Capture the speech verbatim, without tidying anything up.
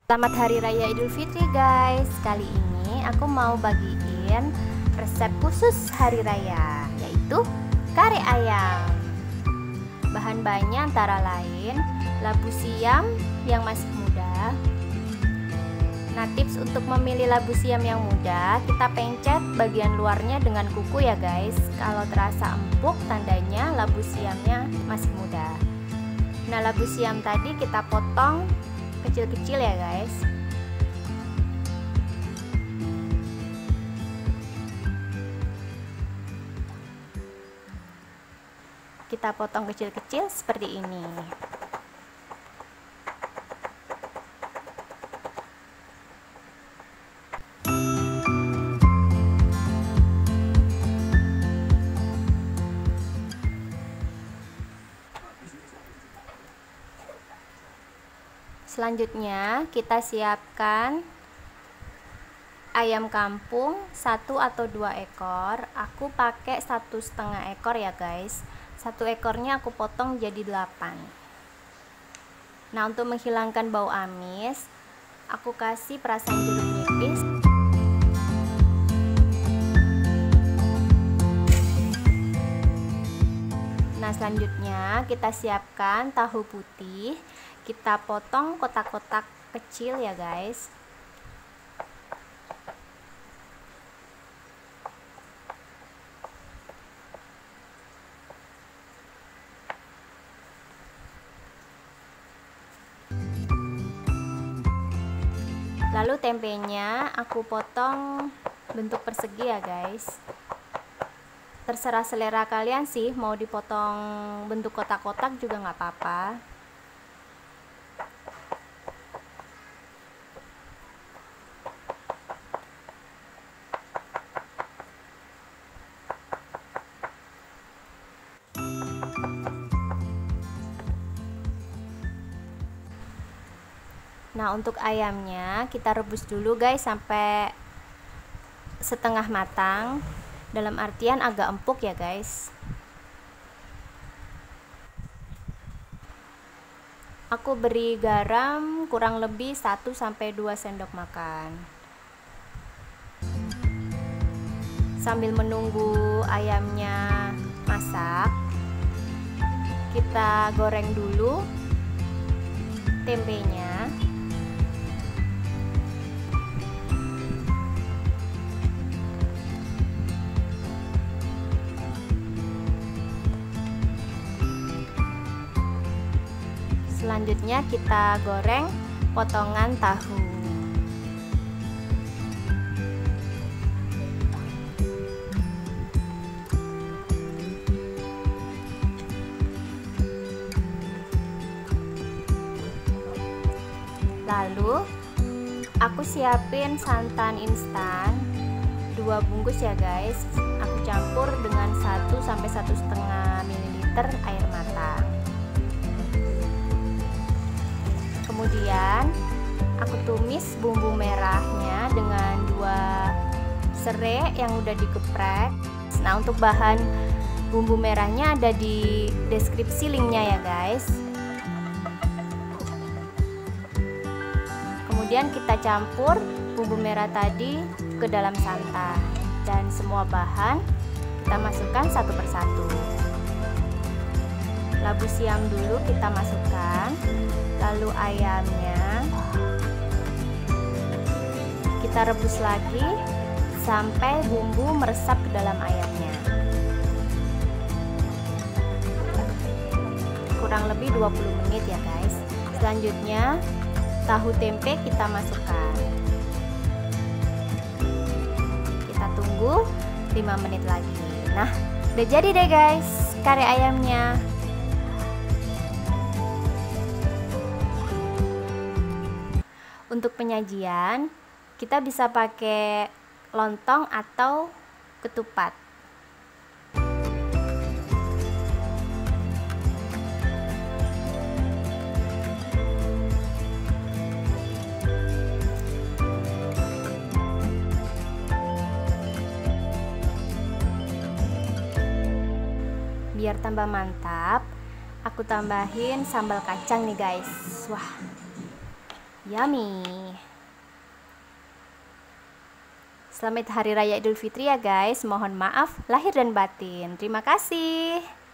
Selamat Hari Raya Idul Fitri guys. Kali ini aku mau bagiin resep khusus Hari Raya, yaitu kare ayam. Bahan-bahannya antara lain labu siam yang masih muda. Nah, tips untuk memilih labu siam yang muda, kita pencet bagian luarnya dengan kuku ya guys. Kalau terasa empuk, tandanya labu siamnya masih muda. Nah, labu siam tadi kita potong kecil-kecil ya guys. Kita potong kecil-kecil seperti ini. Selanjutnya kita siapkan ayam kampung satu atau dua ekor. Aku pakai satu setengah ekor ya guys. Satu ekornya aku potong jadi delapan. Nah, untuk menghilangkan bau amis, aku kasih perasan jeruk nipis. Nah, selanjutnya kita siapkan tahu putih. Kita potong kotak-kotak kecil ya guys. Lalu tempenya aku potong bentuk persegi ya guys. Terserah selera kalian sih, mau dipotong bentuk kotak-kotak juga nggak apa-apa. Nah, untuk ayamnya kita rebus dulu guys sampai setengah matang, dalam artian agak empuk ya guys. Aku beri garam kurang lebih satu sampai dua sendok makan. Sambil menunggu ayamnya masak, kita goreng dulu tempenya. Selanjutnya kita goreng potongan tahu. Lalu aku siapin santan instan dua bungkus ya guys. Aku campur dengan satu sampai satu setengah mililiter air matang. Kemudian aku tumis bumbu merahnya dengan dua serai yang udah digeprek. Nah, untuk bahan bumbu merahnya ada di deskripsi linknya ya guys. Kemudian kita campur bumbu merah tadi ke dalam santan, dan semua bahan kita masukkan satu persatu. Labu siam dulu kita masukkan, lalu ayamnya kita rebus lagi sampai bumbu meresap ke dalam ayamnya. Kurang lebih dua puluh menit ya guys. Selanjutnya tahu tempe kita masukkan. Kita tunggu lima menit lagi. Nah, udah jadi deh guys kare ayamnya. Untuk penyajian, kita bisa pakai lontong atau ketupat. Biar tambah mantap, aku tambahin sambal kacang nih guys. Wah, Yummy. Selamat Hari Raya Idul Fitri ya guys. Mohon maaf lahir dan batin. Terima kasih.